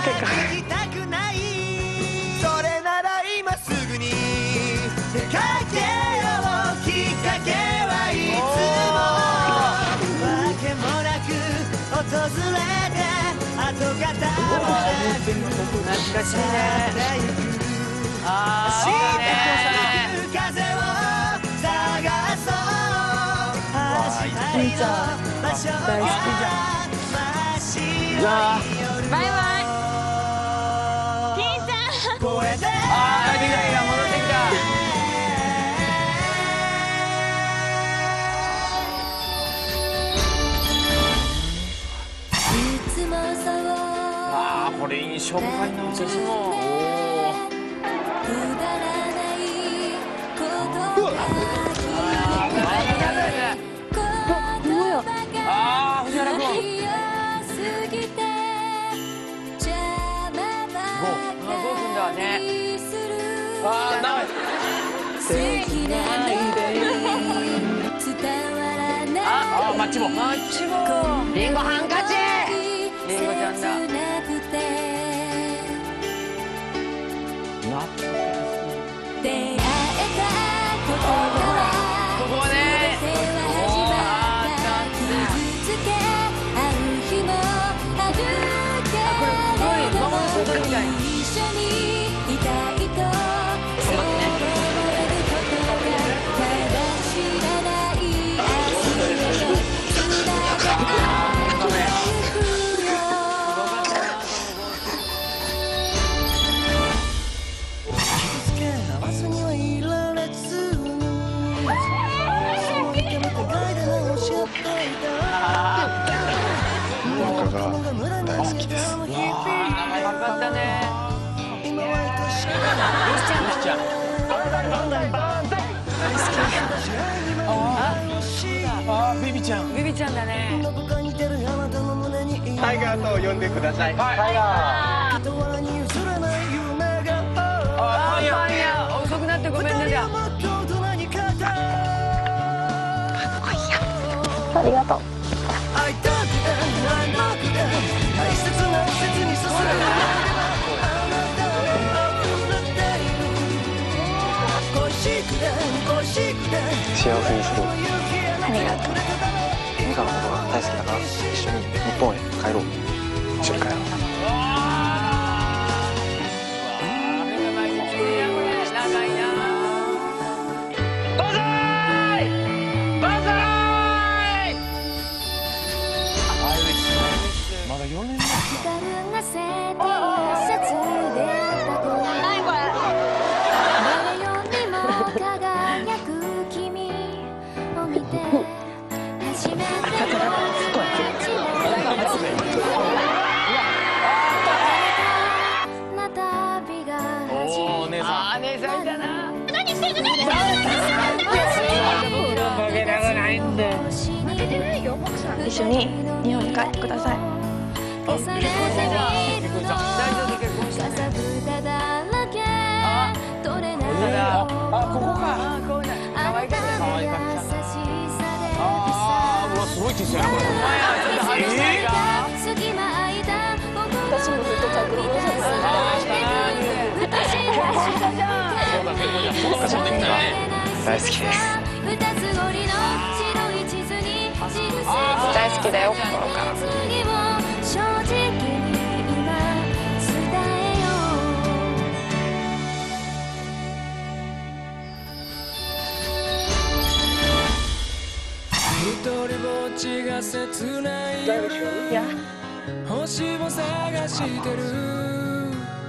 きたくない。それなら今すぐにかけよう。きっかけはいつもわけもなく訪れて跡形もなく懐かしいね。ああ、 明日の風を探そう。明日の場所が真っ白い夜バイバイ。 金ちゃん越えてああ、出てきた、戻ってきた。ああ、これ印象深いな。私も。ああ、藤原君。どうすんだね。ああ、ダメ。ああ、マッチ棒。マッチ棒。リンゴハンカチ。リンゴちゃんだ。ここはね。 大好きです。 わあ、長かったね。よしちゃん。あ、ビビちゃん。ビビちゃんだね。 タイガーと呼んでください。 タイガー。あ、パン屋、遅くなってごめんねじゃあ。 ありがとう。 幸せにする。 ありがとう。 ミカのことが大好きだから一緒に日本へ帰ろう。一緒に帰ろう。 まだ4年前。お姉さん。あ、姉さんいたな。何してるの？何してるの？負けたくないんで。負けてないよ、奥さん。 一緒に日本に帰ってください。 結婚したじゃん。結婚した。大丈夫、結婚したね。あ、ここか。こうね。可愛かった。可愛かったな。ああ、うわ、すごい小さいなこれ。お前はちょっとハリしたいか。 私もずっとタイプロさせて大好きです。 大好きだよ、心から。いや、 星を探してる。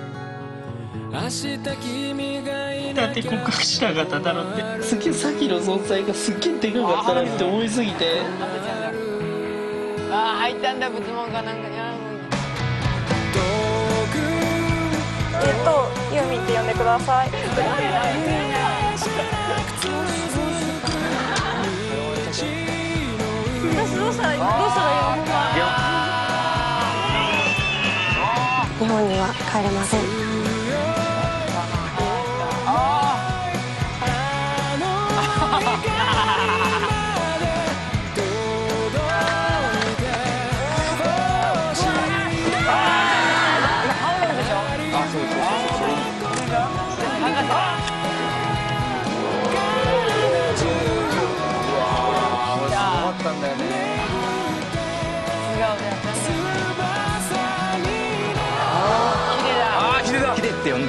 だって告白しなかっただろってすげえさっきの存在がすっげえでかかったなって思いすぎて。 ああ、入ったんだ、仏門かなんかに。 ユーミンって呼んでください。私どうしたらいいの？日本には帰れません。 顔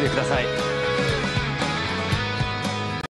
ください。